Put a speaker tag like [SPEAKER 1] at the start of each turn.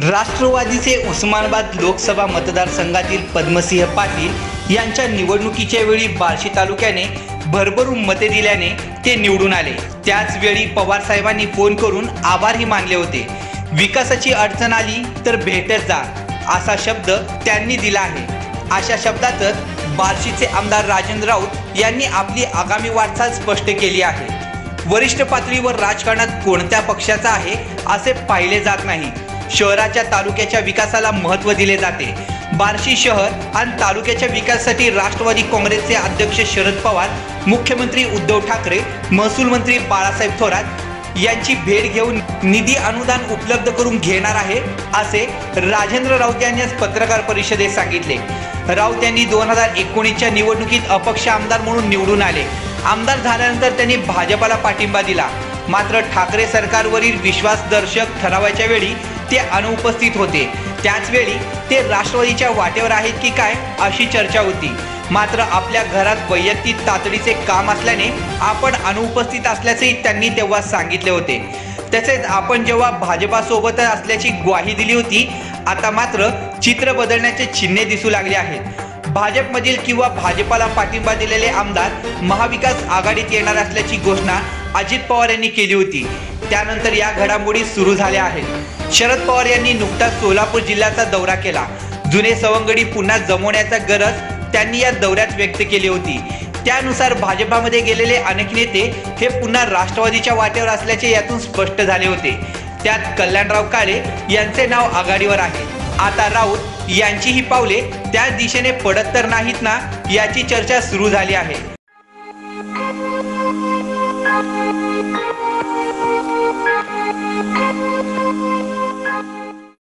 [SPEAKER 1] राष्ट्रवादीचे उस्मानाबाद लोकसभा मतदारसंघातील पद्मसिंह पाटील यांच्या निवडणुकीच्या वेळी बार्शी तालुक्याने भरभरून मते दिल्याने ते निवडून आले। त्याच वेळी पवार साहेबांनी फोन करून आभारही मानले होते। विकासाची अडचण आली तर भेटत जा असा शब्द त्यांनी दिला आहे। अशा शब्दातच बार्शीचे आमदार राजेंद्र राऊत यांनी आपली आगामी वाटचाल स्पष्ट केली आहे। वरिष्ठ पातळीवर राजकारणात कोणत्या पक्षाचा आहे असे पाहिले जात नाही। शहराच्या तालुक्याच्या विकासाला महत्त्व दिले जाते। बार्शी शहर आणि तालुक्याच्या विकासासाठी राष्ट्रवादी काँग्रेसचे अध्यक्ष शरद पवार, मुख्यमंत्री उद्धव ठाकरे, महसूल मंत्री बाळासाहेब थोरात यांची भेट घेऊन निधी अनुदान उपलब्ध करून घेणार आहे असे राजेंद्र राऊत यांनी पत्रकार परिषदेत सांगितले। राऊत यांनी 2019च्या निवडणुकीत अपक्ष आमदार म्हणून निवडून आले। आमदार झाल्यानंतर त्यांनी भाजपाला पाठिंबा दिला। मात्र ठाकरे सरकारवरील विश्वासदर्शक ठरावाच्या वेळी ते अनुपस्थित होते। त्याच वेळी ते राष्ट्रवादीच्या वाटेवर आहेत की काय अशी चर्चा होती। मात्र आपल्या घरात वैयक्तिक तातडीचे काम असल्याने आपण अनुपस्थित असल्याचेही त्यांनी तेव्हा सांगितले होते। तसेच आपण जेव्हा भाजपासोबत असल्याची ग्वाही दिली होती, आता मात्र चित्र बदलण्याचे चिन्हे दिसू लागले आहेत। भाजपमधील किंवा भाजपाला पाठिंबा दिलेले आमदार महाविकास आघाडीत येणार असल्याची घोषणा अजित पवार यांनी केली होती। त्यानंतर या घडामोडी सुरू झाल्या आहेत। शरद पवार यांनी नुकताच सोलापूर जिल्ह्याचा दौरा केला। जुने सवंगडी पुन्हा जमवण्याचा गरज त्यांनी या दौऱ्यात व्यक्त केली होती। त्यानुसार भाजपामध्ये गेलेले अनेक नेते हे पुन्हा राष्ट्रवादीच्या वाटेवर असल्याचे यातून स्पष्ट झाले होते। त्यात कल्याणराव काळे यांचे नाव आघाडीवर आहे। आता राऊत यांची ही पावले त्या दिशेने पडत तर नाहीत ना याची चर्चा सुरू झाली आहे।